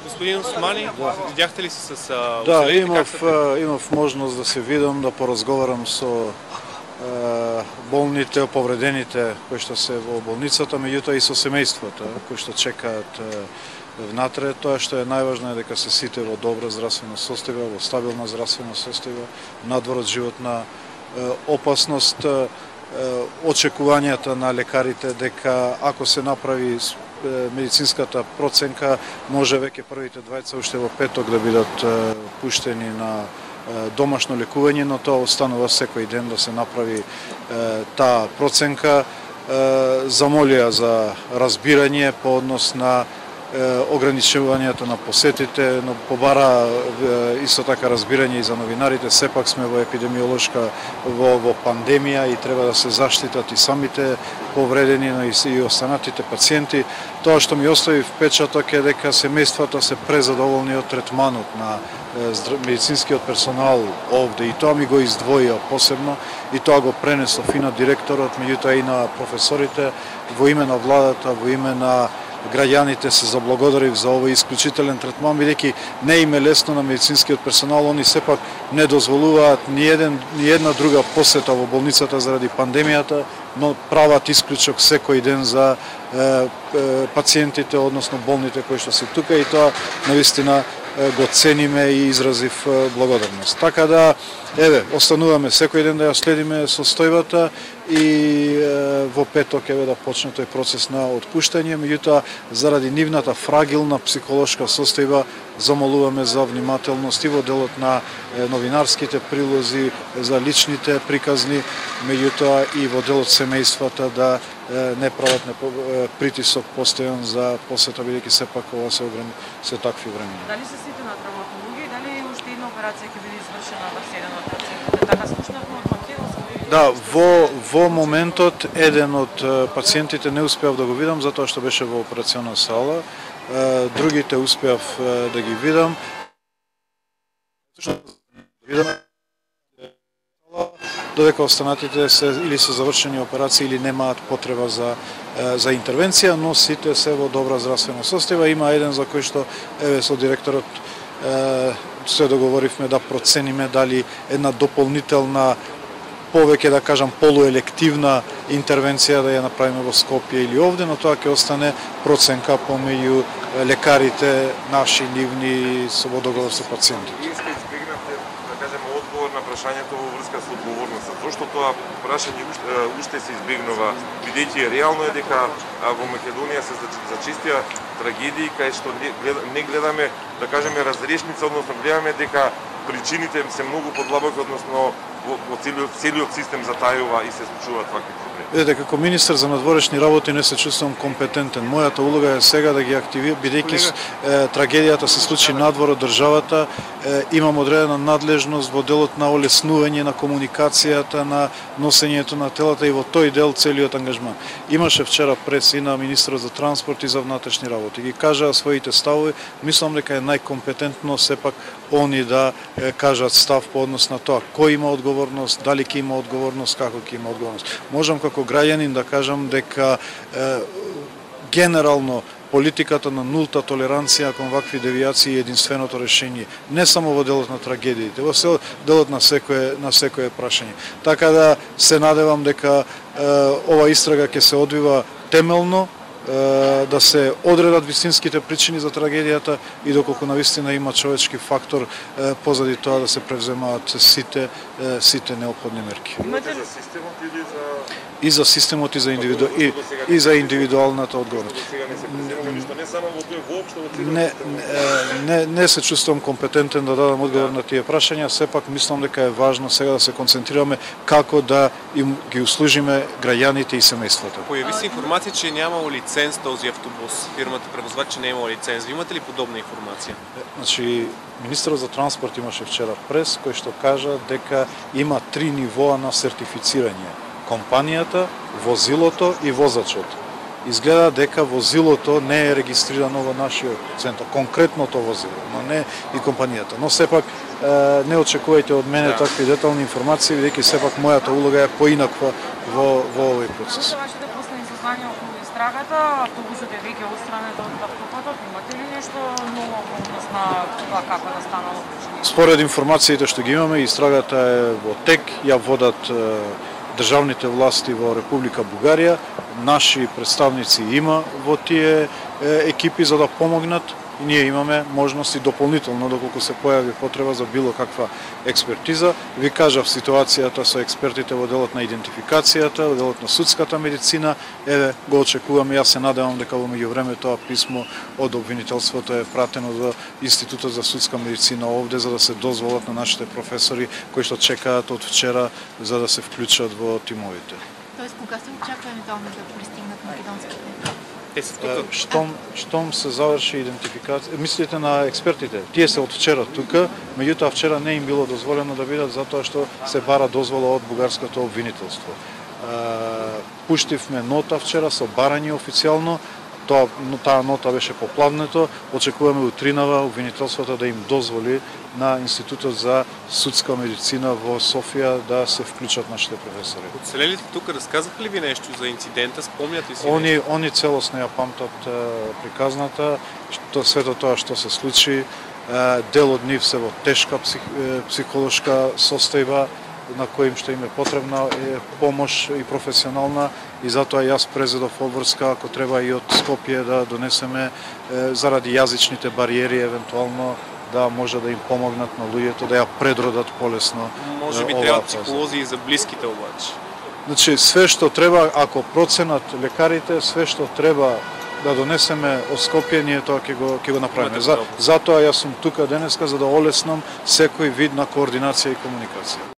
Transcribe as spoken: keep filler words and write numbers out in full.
Господин Османи, да. Видяхте ли се с а, Да, оцелелите? имав, имав можност да се видам, да поразговарам со е, болните, повредените кои што се во болницата, меѓутоа и со семејствата кои што чекаат е, внатре. Тоа што е најважно е дека се сите во добра здравствена состојба, во стабилна здравствена состојба, надвор од животна е, опасност. Е, очекувањата на лекарите дека ако се направи медицинската проценка, може веќе првите двајца уште во петок да бидат е, пуштени на е, домашно лекување, но тоа останува секој ден да се направи е, таа проценка. Е, замолија за разбирање по однос на ограничувањето на посетите, но побара исто така разбирање и за новинарите. Сепак сме во епидемиолошка во, во пандемија и треба да се заштитат и самите повредени, но и, и останатите пациенти. Тоа што ми остави впечаток е дека семејствата се презадоволни од третманот на медицинскиот персонал овде и тоа ми го издвоија посебно и тоа го пренесов и на директорот, меѓутоа и на професорите. Во име на владата, во име на граѓаните се заблагодарив за овој исклучителен третман, бидејќи не им е лесно на медицинскиот персонал, они сепак не дозволуваат ни еден ни една друга посета во болницата заради пандемијата, но прават исклучок секој ден за е, е, пациентите, односно болните кои што се тука и тоа навистина го цениме и изразив благодарност. Така да, еве, остануваме секој ден да ја следиме состојбата и е, во петок еве да почне тој процес на отпуштање, меѓутоа заради нивната фрагилна психолошка состојба замолуваме за внимателност и во делот на е, новинарските прилози, за личните приказни, меѓутоа и во делот семејствата да е, не прават не, е, притисок постојан за посета, бидејќи сепак ова се ограни, се такви времена. Дали се сите на травматологија и дали уште една операција ќе биде извршена во седем од пациентите? Така слушнавме од Македонска. Да, во, во моментот еден од пациентите не успеав да го видам затоа што беше во операционна сала, другите успеав да ги видам. Додека останатите се или се завршени операции или немаат потреба за за интервенција, но сите се во добра здравствена состојба. Има еден за кој што еве со директорот се договоривме да процениме дали една дополнителна повеќе да кажам полуелективна интервенција да ја направиме во Скопје или овде, но тоа ќе остане проценка помеѓу лекарите наши, нивни, со во договор со пациентите. Вие сте избегнавте, да кажеме, одговор на прашањето во врска со одговорноста. Зошто тоа прашање уште, уште се избегнува, бидејќи реално е дека во Македонија се зачистија трагедии кај што не гледаме, да кажеме, разрешница, односно гледаме дека причините се многу подлабоки, односно во целиот, целиот систем затајува и се случуваат вакви проблеми. Видете, како министер за надворешни работи не се чувствувам компетентен. Мојата улога е сега да ги активирам, бидејќи трагедијата се случи надвор од државата, е, имам одредена надлежност во делот на олеснување на комуникацијата, на носењето на телата и во тој дел целиот ангажман. Имаше вчера прес и на министерот за транспорт и за внатрешни работи. Ги кажаа своите ставови, мислам дека е најкомпетентно сепак они да е, кажат став по однос на тоа кој има одговорност, дали ќе има одговорност, како ќе има одговорност. Можам како граѓанин да кажам дека е, генерално политиката на нулта толеранција кон вакви девијации е единственото решение, не само во делот на трагедиите, во делот на секое на секое прашање. Така да се надевам дека е, ова истрага ќе се одвива темелно, да се одредат вистинските причини за трагедијата и доколку навистина има човечки фактор позади тоа да се превземаат сите сите неопходни мерки. Имате за системот или за и за системот и за индивиду и, и за индивидуалната одговорност. Не само во тој воопшто во целиот Не, не, не се чувствувам компетентен да дадам одговор на тие прашања, сепак мислам дека е важно сега да се концентрираме како да им ги услужиме граѓаните и семејствата. Појави се информација че немало лиценз този автобус. Фирмата превозвач не имала лиценз. Ви имате ли подобна информација? Значи, министерот за транспорт имаше вчера прес кој што кажа дека има три нивоа на сертифицирање: компанијата, возилото и возачот. Изгледа дека возилото не е регистрирано во нашиот центар, конкретното возило, но не и компанијата. Но сепак не очекувајте од мене да. такви детални информации, бидејќи сепак мојата улога е поинаква во во овој процес. Вашите последни сознања околу истрагата, автобусот е веќе отстранет од автопат, Памтат, имате ли нешто ново во однос на тоа како да станало учење? Според информациите што ги имаме, истрагата е во тек, ја водат е, државните власти во Република Бугарија. Наши представници има во тие е, екипи за да помогнат и ние имаме можности дополнително, доколку се појави потреба за било каква експертиза. Ви кажав ситуацијата со експертите во делот на идентификацијата, во делот на судската медицина. Еве, го очекуваме, јас се надевам дека во меѓувреме тоа писмо од обвинителството е пратено до Институтот за судска медицина овде, за да се дозволат на нашите професори кои што чекаат од вчера за да се вклучат во тимовите. Тоест, кога се очаква евентуално да пристигнат македонските? Те се тука. Штом, штом се заврши идентификација, мислите на експертите, тие се од вчера тука, меѓутоа вчера не им било дозволено да бидат затоа што се бара дозвола од бугарското обвинителство. Пуштивме нота вчера со барање официјално, тоа, таа нота беше попладнето, очекуваме утринава обвинителството да им дозволи на Институтот за судска медицина во Софија да се вклучат нашите професори. Оцелелите тука разказаха ли ви нешто за инцидента? Спомнят ли си Они, нешто? они целосно ја памтат е, приказната, што сето тоа што се случи. Е, дел од нив се во тешка псих, е, психолошка состојба, на коим што им е потребна е помош и професионална, и затоа јас презедов обврска, ако треба и од Скопје да донесеме е, заради јазичните бариери евентуално да може да им помогнат на луѓето да ја предродат полесно. Може би оваа треба фаза. психолози и за блиските обаче. Значи, све што треба, ако проценат лекарите, све што треба да донесеме од Скопје, ние тоа ќе го ќе го направиме. За, затоа јас сум тука денеска за да олеснам секој вид на координација и комуникација.